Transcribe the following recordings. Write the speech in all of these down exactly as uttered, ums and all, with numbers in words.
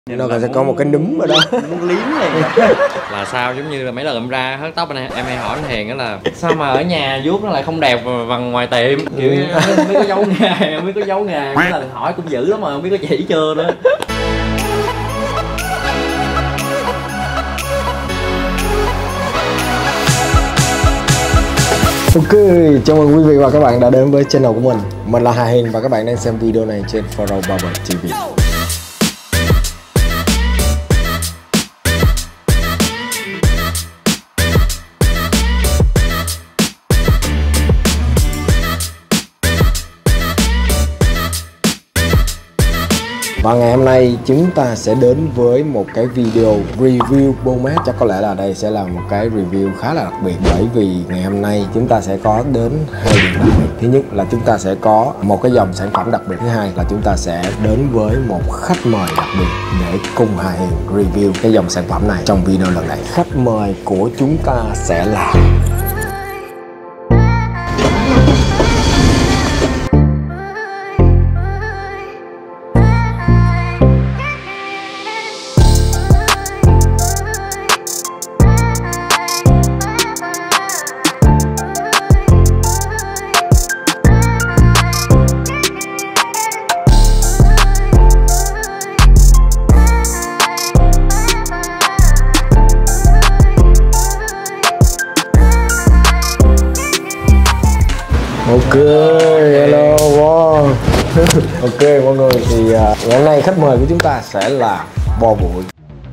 Nó còn sẽ có một cái núm ở đó. Muốn liếm này là sao, giống như là mấy lần em ra hớt tóc anh em hay hỏi anh Hiền đó là sao mà ở nhà vuốt nó lại không đẹp bằng ngoài tiệm, kiểu như không biết có giấu nghề, không biết có giấu nghề, mấy lần hỏi cũng dữ lắm mà không biết có chỉ chưa đó. Ok, chào mừng quý vị và các bạn đã đến với channel của mình. Mình là Hà Hiền và các bạn đang xem video này trên Faro Barber ti vi. Và ngày hôm nay chúng ta sẽ đến với một cái video review pomade. Chắc có lẽ là đây sẽ là một cái review khá là đặc biệt, bởi vì ngày hôm nay chúng ta sẽ có đến hai điểm đặc biệt. Thứ nhất là chúng ta sẽ có một cái dòng sản phẩm đặc biệt. Thứ hai là chúng ta sẽ đến với một khách mời đặc biệt để cùng Hà Hiền review cái dòng sản phẩm này trong video lần này. Khách mời của chúng ta sẽ là Ok, hello, wow. Ok mọi người, thì uh, ngày hôm nay khách mời của chúng ta sẽ là Bo Bụi.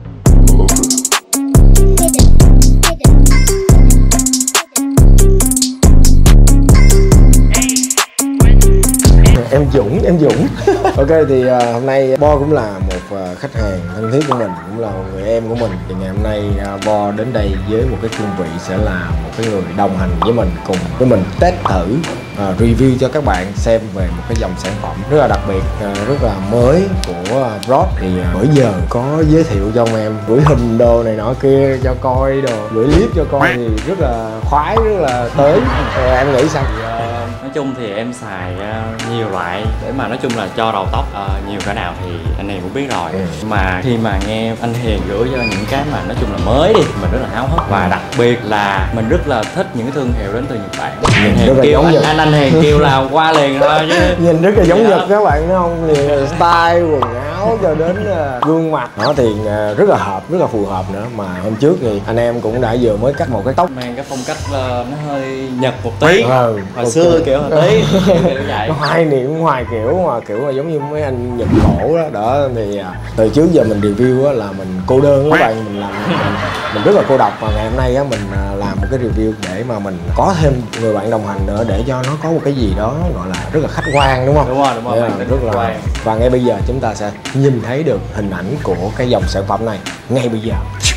Em Dũng, em Dũng. Ok, thì uh, hôm nay Bo cũng là một uh, khách hàng thân thiết của mình, cũng là một người em của mình. Thì ngày hôm nay uh, Bo đến đây với một cái cương vị sẽ là một cái người đồng hành với mình, cùng với mình test thử, uh, review cho các bạn xem về một cái dòng sản phẩm rất là đặc biệt, uh, rất là mới của uh, Bros. Thì uh, bữa giờ có giới thiệu cho ông em, gửi hình đồ này nọ kia cho coi đồ, gửi clip cho coi thì rất là khoái, rất là tới. uh, Em nghĩ sao? Nói chung thì em xài uh, nhiều loại để mà nói chung là cho đầu tóc uh, nhiều cỡ nào thì anh Hiền cũng biết rồi. Ừ. Mà khi mà nghe anh Hiền gửi cho những cái mà nói chung là mới đi, mình rất là háo hức. Và đặc biệt là mình rất là thích những cái thương hiệu đến từ Nhật Bản. Anh Hiền kêu anh, anh anh Hiền kêu là qua liền thôi chứ. Nhìn rất là giống Nhật các bạn thấy không? Thì style quần áo cho đến uh, gương mặt nó thì uh, rất là hợp, rất là phù hợp nữa. Mà hôm trước thì anh em cũng đã vừa mới cắt một cái tóc mang cái phong cách uh, nó hơi Nhật một tí. Ừ, hồi okay. xưa kiểu một tí kiểu vậy. Hoài niệm hoài kiểu mà kiểu mà giống như mấy anh Nhật cổ đó. Đó thì uh, từ trước giờ mình review á, là mình cô đơn các bạn, mình làm mình, mình rất là cô độc. Và ngày hôm nay á, mình uh, làm một cái review để mà mình có thêm người bạn đồng hành nữa, để cho nó có một cái gì đó gọi là rất là khách quan, đúng không? Đúng rồi, đúng rồi. Là rất là quan. Và ngay bây giờ chúng ta sẽ nhìn thấy được hình ảnh của cái dòng sản phẩm này ngay bây giờ.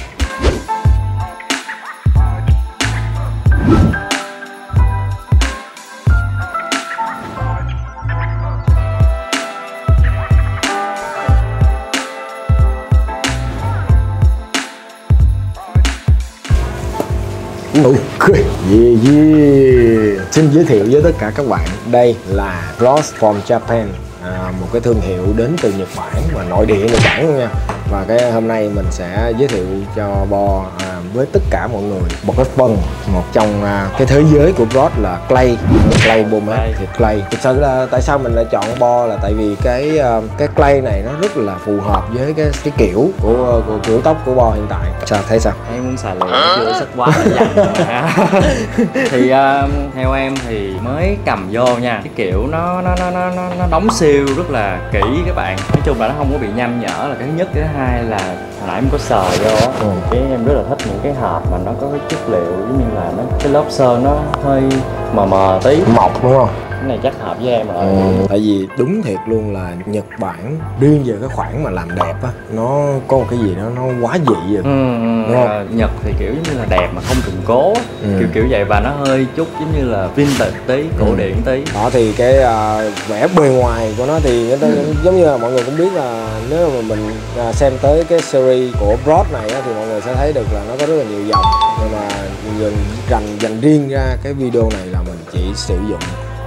Ok, yeah, yeah. Xin giới thiệu với tất cả các bạn, đây là Bros from Japan, à, một cái thương hiệu đến từ Nhật Bản và nội địa Nhật Bản luôn nha. Và cái hôm nay mình sẽ giới thiệu cho Bo à, với tất cả mọi người một cái phần, một trong à, cái thế giới của Bros là clay, clay pomade. Thì clay thực sự là tại sao mình lại chọn Bo là tại vì cái uh, cái clay này nó rất là phù hợp với cái cái kiểu của, của kiểu tóc của Bo hiện tại. Sao thấy sao? Em muốn xài lụa chưa sức quá đã dành rồi. Thì uh, theo em thì mới cầm vô nha, cái kiểu nó nó nó nó nó đóng siêu rất là kỹ các bạn. Nói chung là nó không có bị nhăm nhở là cái thứ nhất. Cái thứ hai là hồi nãy em có sờ vô á, ừ. Cái em rất là thích những cái hộp mà nó có cái chất liệu giống như là nó cái lớp sơn nó hơi mờ mờ tí, mộc đúng không? Cái này chắc hợp với em rồi. Ừ, tại vì đúng thiệt luôn là Nhật Bản riêng về cái khoản mà làm đẹp á, nó có một cái gì đó nó quá dị rồi. Ừ, đúng không? À, Nhật thì kiểu giống như là đẹp mà không trùng cố, ừ. kiểu kiểu vậy, và nó hơi chút giống như là vintage tí, cổ ừ. điển tí. Đó thì cái uh, vẻ bề ngoài của nó thì người ta, ừ. giống như là mọi người cũng biết là nếu mà mình uh, xem tới cái series của Bros này á, thì mọi người sẽ thấy được là nó có rất là nhiều dòng, nhưng mà dành dành riêng ra cái video này là mình chỉ sử dụng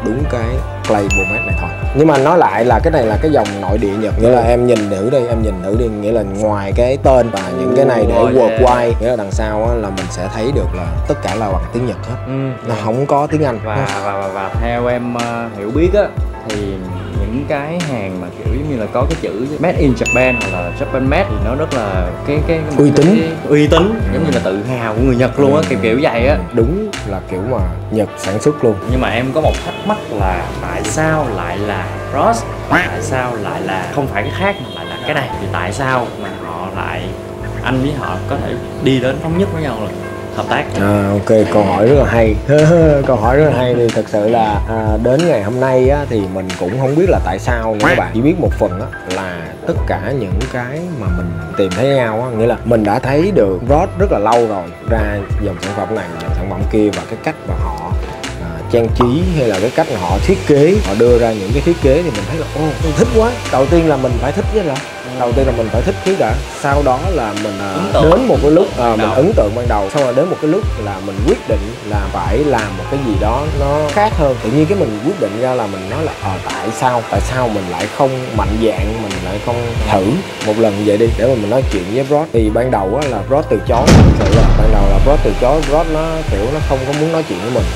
đúng cái clay pomade này thôi. Nhưng mà nói lại là cái này là cái dòng nội địa Nhật, nghĩa là em nhìn thử đi, em nhìn thử đi, nghĩa là ngoài cái tên và những cái này để worldwide, nghĩa là đằng sau á, là mình sẽ thấy được là tất cả là bằng tiếng Nhật hết, ừ. Nó không có tiếng Anh. Và và, và, và theo em uh, hiểu biết á, thì những cái hàng mà kiểu giống như là có cái chữ Made in Japan hoặc là Japan Made thì nó rất là cái cái uy tín, cái, uy tín, ừ. giống như là tự hào của người Nhật luôn á, ừ. kiểu kiểu vậy á. Đúng là kiểu mà Nhật sản xuất luôn. Nhưng mà em có một thắc mắc là tại sao lại là Frost, tại sao lại là không phải cái khác mà lại là cái này, thì tại sao mà họ lại, anh với họ có thể đi đến thống nhất với nhau rồi hợp tác? À, ok, câu hỏi rất là hay. Câu hỏi rất là hay. Thì thật sự là à, đến ngày hôm nay á, thì mình cũng không biết là tại sao nữa các bạn. Chỉ biết một phần á, là tất cả những cái mà mình tìm thấy nhau á, nghĩa là mình đã thấy được Frost rất là lâu rồi, ra dòng sản phẩm này, dòng sản phẩm kia, và cái cách mà họ à, trang trí hay là cái cách mà họ thiết kế, họ đưa ra những cái thiết kế thì mình thấy là ô, mình thích quá. Đầu tiên là mình phải thích chứ là đầu tiên là mình phải thích trước đã, sau đó là mình à, đến một cái lúc à, mình ấn tượng ban đầu, xong rồi đến một cái lúc là mình quyết định là phải làm một cái gì đó nó khác hơn. Tự nhiên cái mình quyết định ra là mình nói là ờ à, tại sao tại sao mình lại không mạnh dạn, mình lại không thử một lần vậy đi để mà mình nói chuyện với Frost. Thì ban đầu á là Frost từ chối, thực sự là ban đầu là Frost từ chối. Frost nó kiểu nó không có muốn nói chuyện với mình.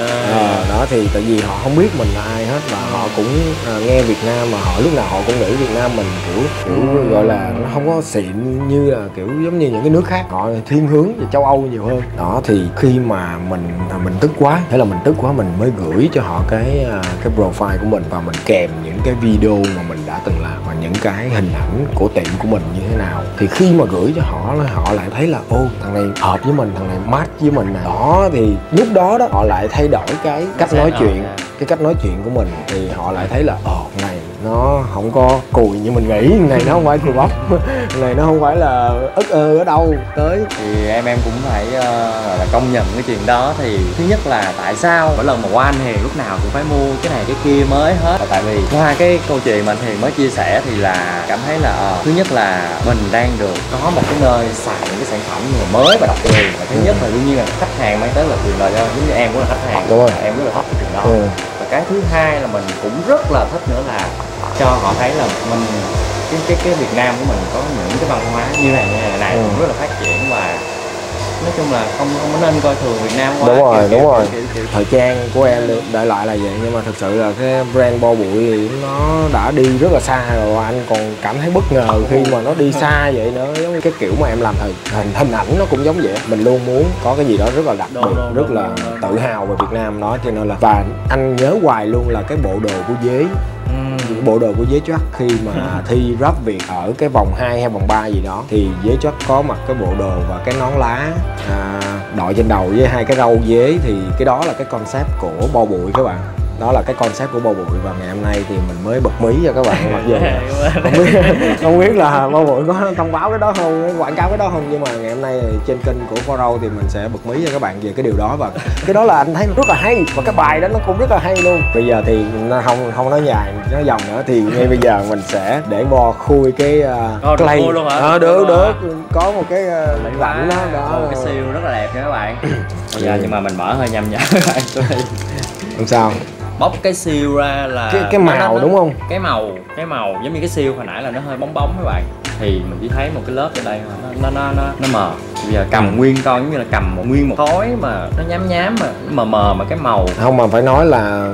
À, đó thì tại vì họ không biết mình là ai hết, và họ cũng à, nghe Việt Nam mà họ lúc nào họ cũng nghĩ Việt Nam mình kiểu kiểu gọi là nó không có xịn như là kiểu giống như những cái nước khác, họ thiên hướng về châu Âu nhiều hơn. Đó thì khi mà mình mình tức quá, thế là mình tức quá mình mới gửi cho họ cái cái profile của mình, và mình kèm những cái video mà mình đã từng làm và những cái hình ảnh của tiệm của mình như thế nào. Thì khi mà gửi cho họ họ lại thấy là ô, thằng này hợp với mình, thằng này match với mình nè. Đó thì lúc đó đó họ lại thay đổi cái cách nói chuyện, cái cách nói chuyện của mình, thì họ lại thấy là ồ này nó không có cùi như mình nghĩ, này nó không phải cùi bắp, này nó không phải là ức ơ ở đâu tới. Thì em em cũng phải uh, là công nhận cái chuyện đó. Thì thứ nhất là tại sao mỗi lần mà qua anh Hiền lúc nào cũng phải mua cái này cái kia mới hết, là tại vì qua cái câu chuyện mà anh Hiền mới chia sẻ thì là cảm thấy là uh, thứ nhất là mình đang được có một cái nơi xài những cái sản phẩm mới và đặc biệt. Và thứ nhất là đương nhiên là khách hàng mang tới là quyền lợi cho, giống như em cũng là khách hàng. Đúng rồi. Em rất là thích cái chuyện đó. Ừ. Và cái thứ hai là mình cũng rất là thích nữa là cho họ thấy là mình cái cái cái Việt Nam của mình có những cái văn hóa như này như này, này ừ. cũng rất là phát triển, và nói chung là không không có nên coi thường Việt Nam quá. Đúng rồi, kiểu, đúng kiểu, rồi. Kiểu, kiểu, kiểu. Thời trang của em đại loại là vậy, nhưng mà thực sự là cái brand Bo Bụi thì nó đã đi rất là xa rồi, anh còn cảm thấy bất ngờ khi mà nó đi xa vậy nữa. Giống như cái kiểu mà em làm hình hình hình ảnh nó cũng giống vậy, mình luôn muốn có cái gì đó rất là đặc biệt, rất đúng, là đúng, tự hào về Việt Nam đó, cho nên là và anh nhớ hoài luôn là cái bộ đồ của Dế. Những bộ đồ của Dế Choác khi mà thi rap Việt ở cái vòng hai hay vòng ba gì đó, thì Dế Choác có mặc cái bộ đồ và cái nón lá à, đội trên đầu với hai cái râu dế, thì cái đó là cái concept của Bo Bụi các bạn. Đó là cái concept của Bo Bụi, và ngày hôm nay thì mình mới bật mí cho các bạn. Mặc dù không biết không biết là Bo Bụi có thông báo cái đó không, quảng cáo cái đó không, nhưng mà ngày hôm nay trên kênh của Foro thì mình sẽ bật mí cho các bạn về cái điều đó, và cái đó là anh thấy rất là hay, và cái bài đó nó cũng rất là hay luôn. Bây giờ thì nó không không nói dài nói dòng nữa, thì ngay bây giờ mình sẽ để Bo khui cái uh, clay luôn hả? À, được được có một cái uh, lạnh đó, đó cái siêu rất là đẹp nha các bạn. Bây giờ nhưng mà mình mở hơi nhầm nhở các bạn. Không sao. Bóc cái siêu ra là cái, cái màu nó, đúng không? Cái màu cái màu giống như cái siêu hồi nãy là nó hơi bóng bóng các bạn, thì mình chỉ thấy một cái lớp ở đây nó nó nó nó mờ. Bây giờ cầm nguyên con giống như là cầm một nguyên một khối mà nó nhám nhám mà mờ mờ mà cái màu không, mà phải nói là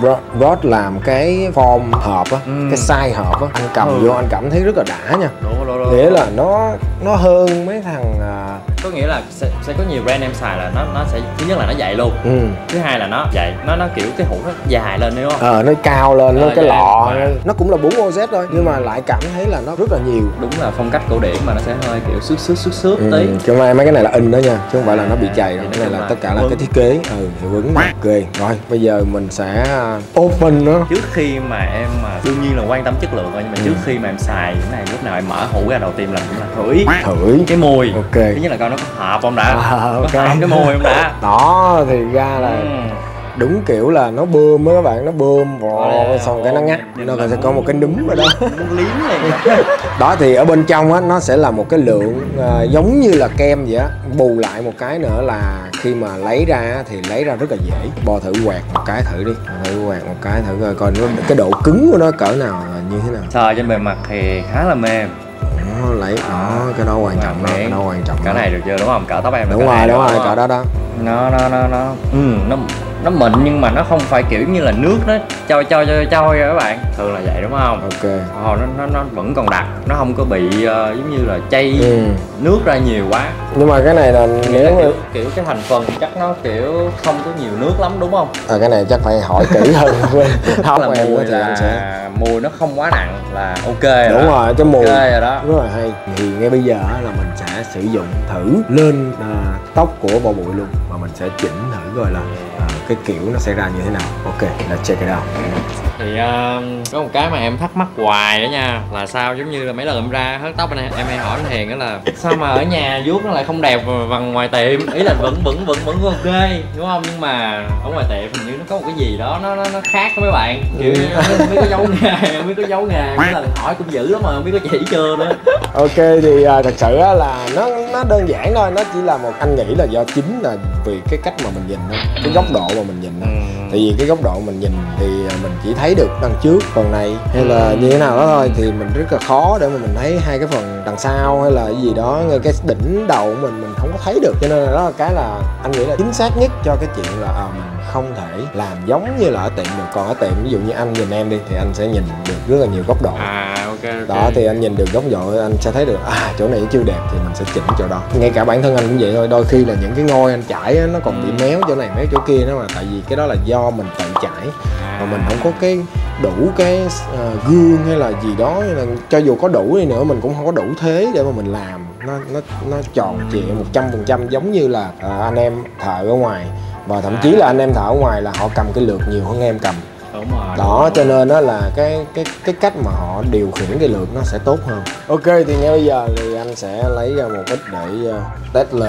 Rod làm cái form hộp á, ừ. cái size hộp á, anh cầm ừ. vô anh cảm thấy rất là đã nha. Đúng, đúng, đúng, nghĩa là nó nó hơn mấy thằng uh... có nghĩa là sẽ, sẽ có nhiều brand em xài là nó nó sẽ thứ nhất là nó dày luôn, ừ. thứ hai là nó dày, nó nó kiểu cái hũ nó dài lên đúng không? Ờ nó cao lên, nó ờ, cái lọ nó, nó cũng là bốn ô zét thôi, nhưng mà lại cảm thấy là nó rất là nhiều. Đúng là phong cách cổ điển mà nó sẽ hơi kiểu xước xước xước xước ừ. tí. Chứ mà mấy cái này là in đó nha, chứ không phải là nó bị chày đâu. Cái này là tất cả là cái thiết kế, ừ, hiệu ứng này. Ok, rồi bây giờ mình sẽ open nó. Trước khi mà em mà đương nhiên là quan tâm chất lượng rồi, nhưng mà ừ. trước khi mà em xài cái này, lúc nào em mở hũ ra đầu tiên là cũng là thử thử cái mùi. Ok. Thứ nhất là coi nó có hợp không đã, à, có okay. hợp cái mùi không đã. Đó thì ra là ừ. đúng kiểu là nó bơm á các bạn, nó bơm vò xong cái nó ngắt, nó còn sẽ có một cái núm ở đó. Muốn liếm liền. Đó thì ở bên trong á nó sẽ là một cái lượng à, giống như là kem vậy á. Bù lại một cái nữa là khi mà lấy ra á, thì lấy ra rất là dễ. Bo thử quẹt một cái thử đi, thử quẹt một cái thử coi coi nó cái độ cứng của nó cỡ nào là như thế nào. Sờ trên bề mặt thì khá là mềm. Đó, lấy đó, cái đó quan trọng đó, cái đó quan trọng. Cái này được chưa, đúng không? Cỡ tóc em. Đúng rồi, đúng rồi, cỡ đó đó. Nó nó nó nó ừ, nó nó mịn nhưng mà nó không phải kiểu như là nước nó trôi trôi trôi trôi các bạn, thường là vậy đúng không? Ok. Ồ, nó nó nó vẫn còn đặc, nó không có bị uh, giống như là chay ừ. nước ra nhiều quá. Nhưng mà cái này là nếu kiểu, kiểu cái thành phần chắc nó kiểu không có nhiều nước lắm đúng không? À, cái này chắc phải hỏi kỹ hơn. Không là em mùi thì là anh sẽ... mùi nó không quá nặng là ok rồi. Đúng đó. rồi, cái mùi ok rồi đó. rất là hay. Thì ngay bây giờ là mình sẽ sử dụng thử lên à, tóc của Bo Bụi luôn, và mình sẽ chỉnh thử coi là à, cái kiểu nó sẽ ra như thế nào. Ok, let's check it out. Thì uh, có một cái mà em thắc mắc hoài đó nha, là sao giống như là mấy lần em ra hớt tóc anh em hay hỏi anh Hiền đó là sao mà ở nhà vuốt nó lại không đẹp bằng ngoài tiệm, ý là vẫn vẫn vẫn vẫn ok đúng không, nhưng mà ở ngoài tiệm hình như nó có một cái gì đó nó nó, nó khác với mấy bạn, kiểu không biết có dấu nghề, không biết có dấu nghề, mấy lần hỏi cũng dữ lắm mà không biết có chỉ chưa nữa. Ok thì uh, thật sự là nó nó đơn giản thôi, nó chỉ là một, anh nghĩ là do chính là vì cái cách mà mình nhìn thôi, cái góc độ mà mình nhìn thôi. Ừ. Tại vì cái góc độ mình nhìn thì mình chỉ thấy được đằng trước phần này hay là như thế nào đó thôi, thì mình rất là khó để mà mình thấy hai cái phần đằng sau hay là cái gì đó, ngay cái đỉnh đầu của mình mình không có thấy được, cho nên là đó là cái là anh nghĩ là chính xác nhất cho cái chuyện là à, mình không thể làm giống như là ở tiệm được. Còn ở tiệm ví dụ như anh nhìn em đi thì anh sẽ nhìn được rất là nhiều góc độ. À ok, okay. Đó thì anh nhìn được góc độ, anh sẽ thấy được à chỗ này chưa đẹp thì mình sẽ chỉnh chỗ đó. Ngay cả bản thân anh cũng vậy thôi, đôi khi là những cái ngôi anh chải nó còn bị méo chỗ này méo chỗ kia đó, mà tại vì cái đó là do mình tự chải mà mình không có cái đủ cái uh, gương hay là gì đó, nên là cho dù có đủ đi nữa mình cũng không có đủ thế để mà mình làm nó nó nó tròn trịa một trăm phần trăm giống như là uh, anh em thợ ở ngoài, và thậm chí là anh em thợ ở ngoài là họ cầm cái lượt nhiều hơn em cầm. Đúng rồi, đó đúng rồi. Cho nên đó là cái cái cái cách mà họ điều khiển cái lượt nó sẽ tốt hơn. Ok thì ngay bây giờ thì anh sẽ lấy ra một ít để uh, test lên,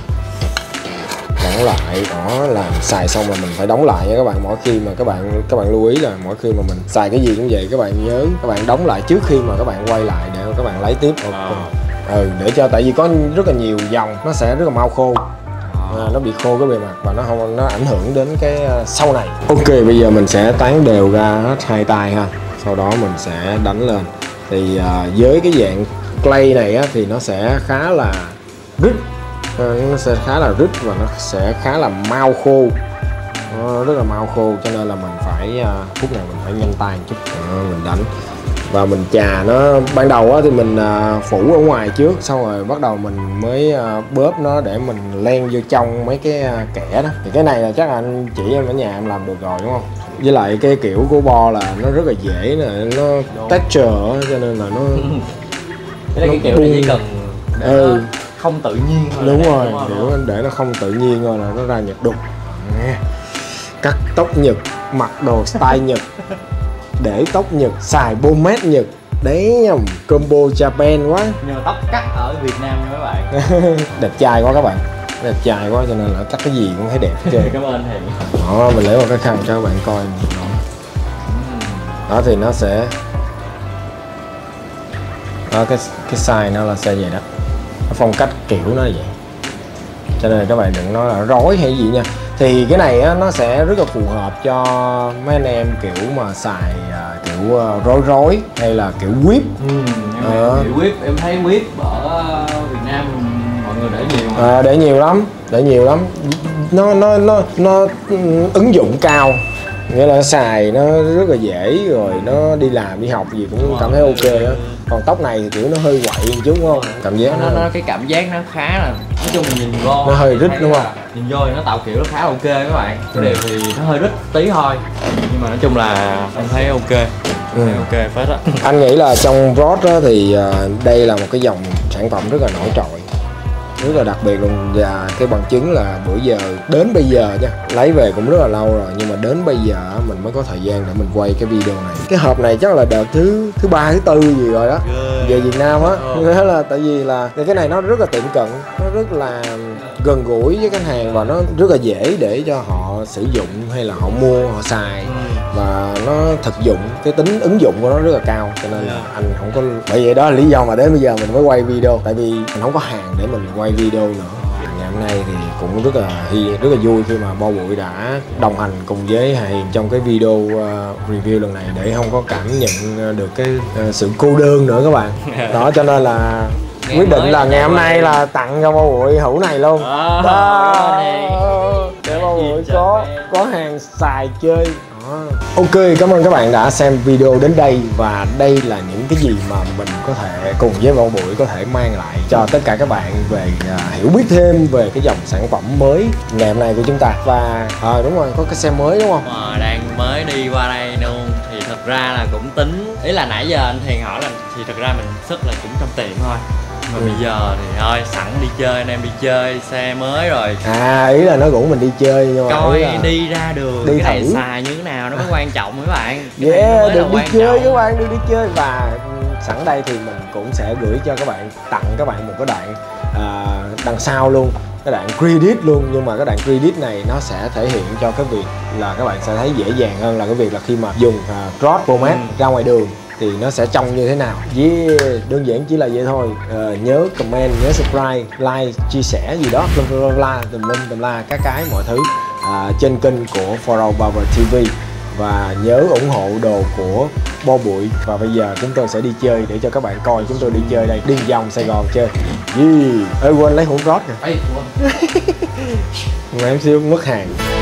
đóng lại. Đó là xài xong là mình phải đóng lại nha các bạn. Mỗi khi mà các bạn các bạn lưu ý là mỗi khi mà mình xài cái gì cũng vậy, các bạn nhớ các bạn đóng lại trước khi mà các bạn quay lại để các bạn lấy tiếp. Ok. Ừ, để cho, tại vì có rất là nhiều dòng nó sẽ rất là mau khô. À, nó bị khô cái bề mặt và nó không nó ảnh hưởng đến cái uh, sau này. Ok, bây giờ mình sẽ tán đều ra hết hai tay ha, sau đó mình sẽ đánh lên. Thì uh, với cái dạng clay này á, thì nó sẽ khá là rít, nó sẽ khá là rít và nó sẽ khá là mau khô, nó rất là mau khô, cho nên là mình phải uh, phút này mình phải nhanh tay một chút. Đó, mình đánh và mình chà nó. Ban đầu á, thì mình uh, phủ ở ngoài trước, xong rồi bắt đầu mình mới uh, bóp nó để mình len vô trong mấy cái uh, kẽ đó. Thì cái này là chắc là anh chỉ em ở nhà em làm được rồi đúng không? Với lại cái kiểu của Bo là nó rất là dễ nè, nó đúng. Texture cho nên là nó cái, cái kiểu này chỉ cần để ừ. nó không tự nhiên thôi. Đúng rồi, đúng kiểu đúng. Để nó không tự nhiên thôi là nó ra Nhật đục. Cắt tóc Nhật, mặc đồ style Nhật, để tóc Nhật, xài pomade Nhật. Đấy nhầm, combo Japan quá. Nhưng mà tóc cắt ở Việt Nam nha các bạn. Đẹp trai quá các bạn, đẹp trai quá cho nên là cắt cái gì cũng thấy đẹp hết trơn. Cảm ơn Hiền. Đó, mình lấy một cái khăn cho các bạn coi. Đó, đó thì nó sẽ đó, cái cái size nó là size vậy đó, cái phong cách kiểu nó là vậy, cho nên là các bạn đừng nói là rối hay gì nha. Thì cái này á, nó sẽ rất là phù hợp cho mấy anh em kiểu mà xài uh, kiểu uh, rối rối hay là kiểu whip. Ừ, em, ờ. em whip, em thấy whip ở Việt Nam mọi người để nhiều mà. À, để nhiều lắm, để nhiều lắm. Nó nó nó nó ứng dụng cao, nghĩa là xài nó rất là dễ, rồi nó đi làm đi học gì cũng cảm thấy ok á. Còn tóc này thì kiểu nó hơi quậy một chút đúng không? Cảm giác nó, nó, nó cái cảm giác nó khá là, nói chung mình nhìn vô nó hơi rít đúng không? Nhìn vô thì nó tạo kiểu nó khá ok các bạn. Cái điều thì nó hơi rít tí thôi, nhưng mà nói chung là em thấy ok. Ừ. Ok phết á. Anh nghĩ là trong Bros á, thì uh, đây là một cái dòng sản phẩm rất là nổi trội, rất là đặc biệt luôn. Và cái bằng chứng là bữa giờ đến bây giờ nha, lấy về cũng rất là lâu rồi, nhưng mà đến bây giờ mình mới có thời gian để mình quay cái video này. Cái hộp này chắc là đợt thứ thứ ba thứ tư gì rồi đó về Việt Nam á. Thế là tại vì là cái này nó rất là tiệm cận, nó rất là gần gũi với khách hàng và nó rất là dễ để cho họ sử dụng hay là họ mua họ xài, và nó thực dụng, cái tính ứng dụng của nó rất là cao, cho nên là anh không có, bởi vậy đó là lý do mà đến bây giờ mình mới quay video, tại vì mình không có hàng để mình quay video nữa. Ngày hôm nay thì cũng rất là rất là vui khi mà Bo Bụi đã đồng hành cùng với Hà Hiền trong cái video uh, review lần này, để không có cảm nhận được cái uh, sự cô đơn nữa các bạn. Đó, cho nên là ngày quyết định là ngày hôm nay là tặng cho Bo Bụi hũ này luôn. À, đó, để Bo Bụi có có hàng xài chơi. Đó. Ok, cảm ơn các bạn đã xem video đến đây, và đây là những cái gì mà mình có thể cùng với Bo Bụi có thể mang lại cho tất cả các bạn về uh, hiểu biết thêm về cái dòng sản phẩm mới ngày hôm nay của chúng ta. Và à, đúng rồi, có cái xe mới đúng không? Ờ, đang mới đi qua đây luôn. Thì thật ra là cũng tính, ý là nãy giờ anh Thiền hỏi là thì thật ra mình sức là cũng trong tiệm thôi, mà ừ. bây giờ thì thôi sẵn đi chơi, anh em đi chơi xe mới rồi. À, ý là nó rủ mình đi chơi, nhưng mà coi là đi ra đường đi cái thử. này xài như thế nào nó mới quan trọng các bạn. Cái Yeah, được đi chơi các bạn, được đi chơi. Và sẵn đây thì mình cũng sẽ gửi cho các bạn, tặng các bạn một cái đoạn à, đằng sau luôn, cái đoạn credit luôn. Nhưng mà cái đoạn credit này nó sẽ thể hiện cho cái việc là các bạn sẽ thấy dễ dàng hơn là cái việc là khi mà dùng uh, cross format ừ. ra ngoài đường thì nó sẽ trông như thế nào. Yeah, đơn giản chỉ là vậy thôi. Uh, nhớ comment, nhớ subscribe, like, chia sẻ gì đó, bla bla bla, tùm lum tùm la các cái mọi thứ uh, trên kênh của Foro Barber ti vi. Và nhớ ủng hộ đồ của Bo Bụi. Và bây giờ chúng tôi sẽ đi chơi để cho các bạn coi chúng tôi đi chơi đây, đi vòng Sài Gòn chơi. Yeah. Ê, quên lấy hũ cross kìa. Mà em siêu mất hàng.